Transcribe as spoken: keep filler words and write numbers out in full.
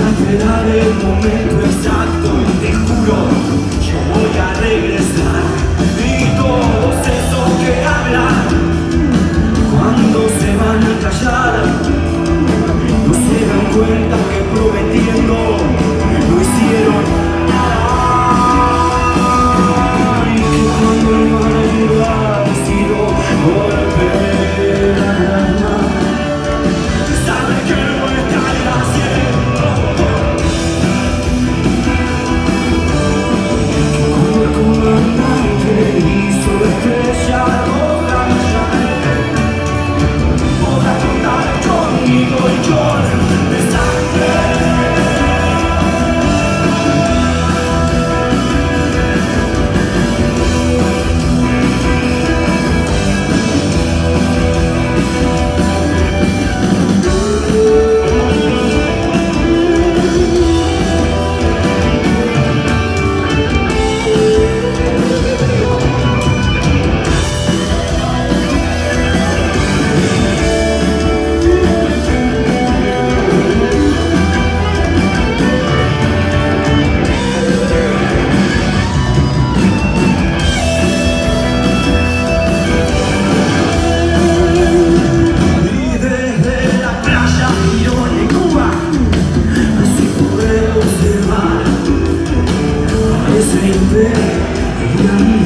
esperar el momento exacto y te juro, yo voy a regresar. Y todos esos que hablan, cuando se van a callar, no se dan cuenta que prometiendo lo hicieron. Y que cuando no han ayudado ha sido golpe la alma. Sabe que no están haciendo. Cuando el comandante hizo estrella roja, podrás contar conmigo y con desastre. Siempre